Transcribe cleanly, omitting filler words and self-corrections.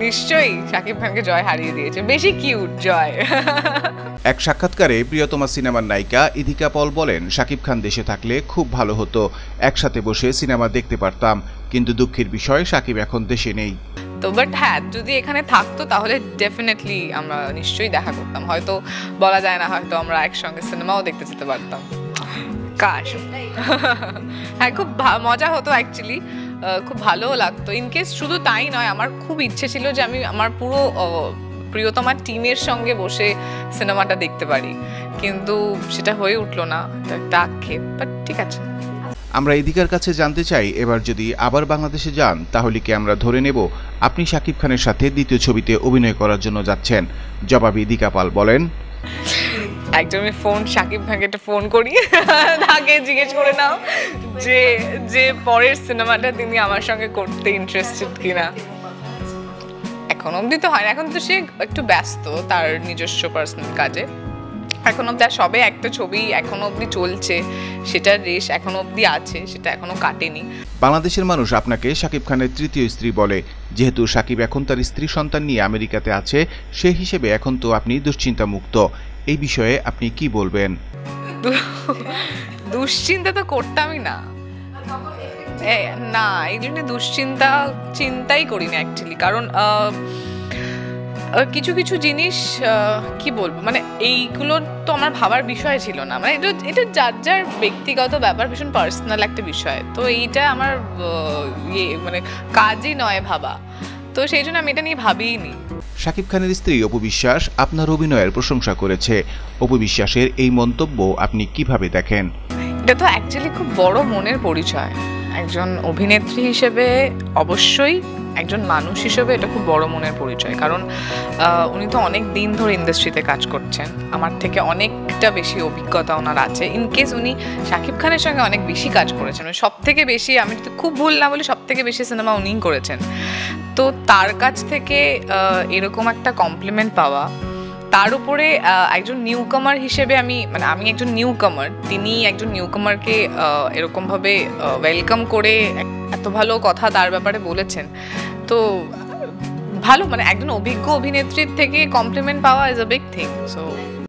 নিশ্চয়ই শাকিব খানকে জয় হারিয়ে দিয়েছে, বেশি কিউট জয়। এক সাক্ষাৎকারে প্রিয়তমা সিনেমার নায়িকা ইদিকা পল বলেন, শাকিব খান দেশে থাকলে খুব ভালো হতো, একসাথে বসে সিনেমা দেখতে পারতাম, কিন্তু দুঃখের বিষয় শাকিব এখন দেশে নেই। তো বাট হ্যাঁ, যদি এখানে থাকতো তাহলে ডেফিনেটলি আমরা নিশ্চয়ই দেখা করতাম, হয়তো বলা যায় না, হয়তো আমরা একসঙ্গে সিনেমাও দেখতে যেতে পারতাম। কাশ হ্যাঁ, খুব মজা হতো অ্যাকচুয়ালি, খুব ভালোও লাগতো। ইনকেস শুধু তাই নয়, আমার খুব ইচ্ছে ছিল যে আমি আমার পুরো প্রিয়তমার টিমের সঙ্গে বসে সিনেমাটা দেখতে পারি, কিন্তু সেটা হয়ে উঠলো না, একটা আক্ষেপ, বাট ঠিক আছে। আমরা ইদিকার কাছে জানতে চাই, এবার যদি আবার বাংলাদেশে যান তাহলে কি আমরা ধরে নেব আপনি শাকিব খানের সাথে দ্বিতীয় ছবিতে অভিনয় করার জন্য যাচ্ছেন? জবাবে ইদিকা পাল বলেন, একদম ফোন শাকিব খানকে একটা ফোন করি, তাকে জিজ্ঞেস করে নাও যে পরের সিনেমাটা তিনি আমার সঙ্গে করতে ইন্টারেস্টেড কিনা। এখন অবধি তো হয় না, এখন তো সে একটু ব্যস্ত তার নিজস্ব পার্সোনাল কাজে। এখন অবধি সবে একটা ছবি এখনো অবধি চলছে, সেটার রেশ এখনো অবধি আছে, সেটা এখনো কাটেনি। বাংলাদেশের মানুষ আপনাকে শাকিব খানের তৃতীয় স্ত্রী বলে, যেহেতু শাকিব এখন তার স্ত্রী সন্তান নিয়ে আমেরিকাতে আছে, সেই হিসেবে এখন তো আপনি দুশ্চিন্তা মুক্ত, এই বিষয়ে আপনি কি বলবেন? দুশ্চিন্তা তো করতামই না, না এই জন্য চিন্তাই করি না অ্যাকচুয়ালি, কারণ কিছু কিছু জিনিস কি বলবো, মানে এইগুলো তো আমার ভাবার বিষয় ছিল না, মানে এটা যার যার ব্যক্তিগত ব্যাপার, ভীষণ পার্সোনাল একটা বিষয়, তো এইটা আমার মানে কাজই নয় ভাবা, তো সেই জন্য আমি এটা নিয়ে ভাবিই নি। শাকিব খানের স্ত্রী অপু বিশ্বাস আপনার অভিনয়ের প্রশংসা করেছে, অপু বিশ্বাসের এই মন্তব্য আপনি কিভাবে দেখেন? এটা তো অ্যাকচুয়ালি খুব বড় মনের পরিচয়, একজন অভিনেত্রী হিসেবে, অবশ্যই একজন মানুষ হিসেবে এটা খুব বড় মনের পরিচয়, কারণ উনি তো অনেক দিন ধরে ইন্ডাস্ট্রিতে কাজ করছেন, আমার থেকে অনেকটা বেশি অভিজ্ঞতা ওনার আছে। ইনকেস উনি শাকিব খানের সঙ্গে অনেক বেশি কাজ করেছেন, সব থেকে বেশি, আমি তো খুব ভুল না বলি, সব থেকে বেশি সিনেমা উনিই করেছেন, তো তার কাছ থেকে এরকম একটা কমপ্লিমেন্ট পাওয়া, তার উপরে একজন নিউকামার হিসেবে আমি একজন নিউকামার, তিনি একজন নিউকামারকে এরকমভাবে ওয়েলকাম করে এত ভালো কথা তার ব্যাপারে বলেছেন, তো ভালো, মানে একজন অভিজ্ঞ অভিনেত্রীর থেকে কমপ্লিমেন্ট পাওয়া is a big thing. So